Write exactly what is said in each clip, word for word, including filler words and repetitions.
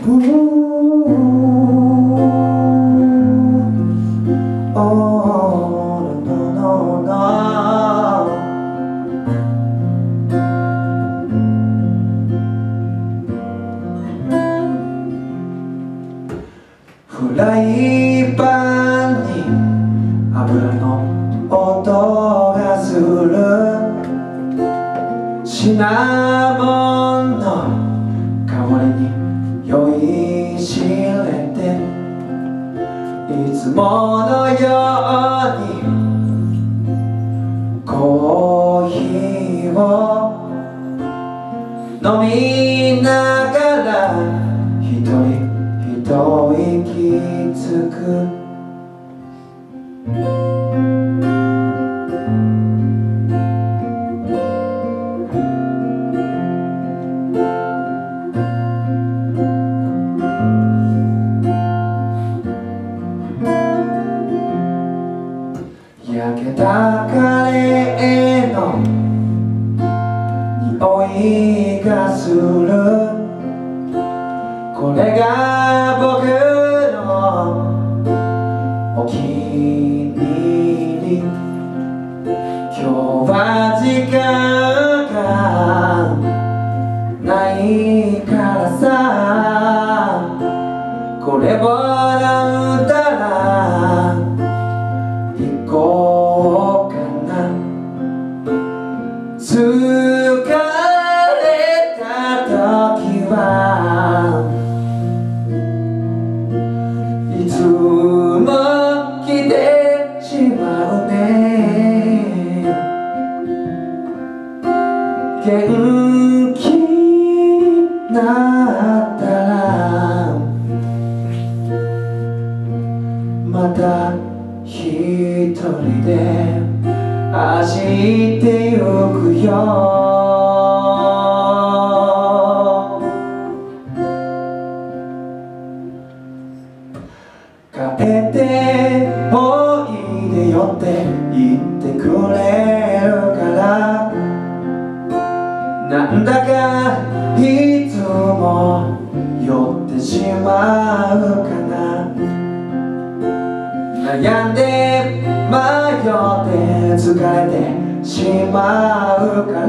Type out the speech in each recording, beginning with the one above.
フライパンに油の音がする、シナモンの香りに酔いしれて、いつものようにコーヒーを飲みながら一人一息つく。焼けたカレーの匂いがする、これが僕のお気に入り。今日は時間がないからさ、これを飲んだら行こうかな。疲れた時はいつも来てしまうね。元気になったらまた一人で走ってゆくよ。帰っておいでよって言ってくれるから、なんだかいつも酔ってしまうかな。悩んで迷って疲れてしまうから、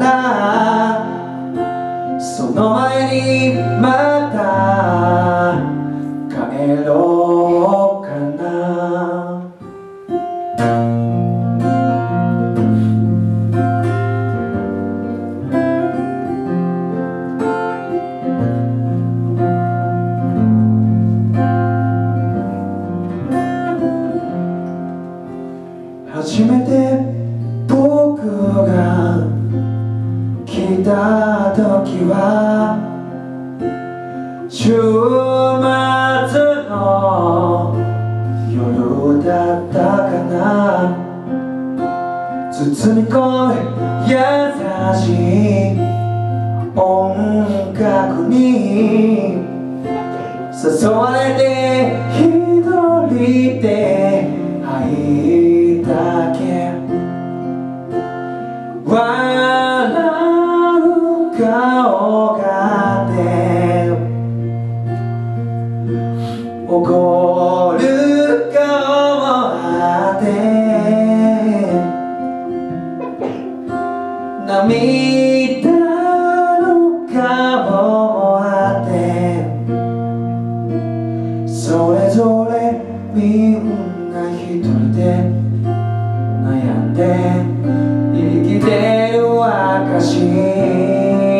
その前にまた帰ろうかな。初めて僕が来た時は週末の夜だったかな。包み込む優しい音楽に誘われて一人で入ったけ。笑う顔がね、怒る顔もあって、涙の顔もあって、それぞれみんな一人で悩んで生きてる証。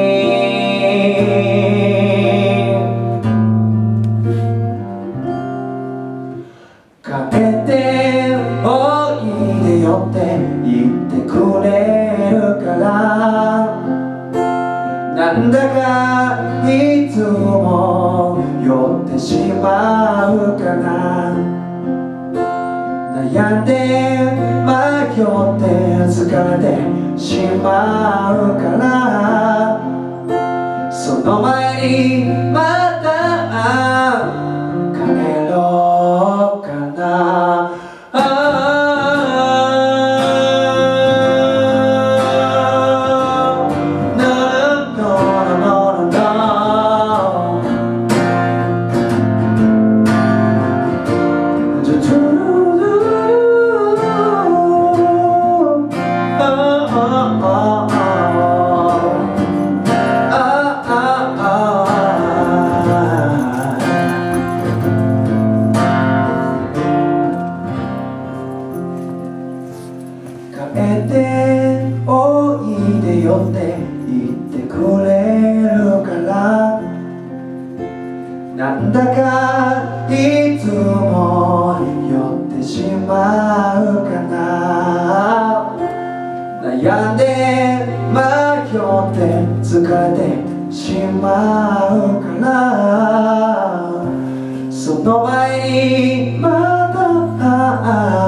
かけておいでよって言ってくれるから、なんだかいつも酔ってしまうかな。悩んで迷って疲れてしまうから、その前にまた帰ろうかな。「 なんだかいつも酔ってしまうかな。悩んで迷って疲れてしまうから、その前にまだ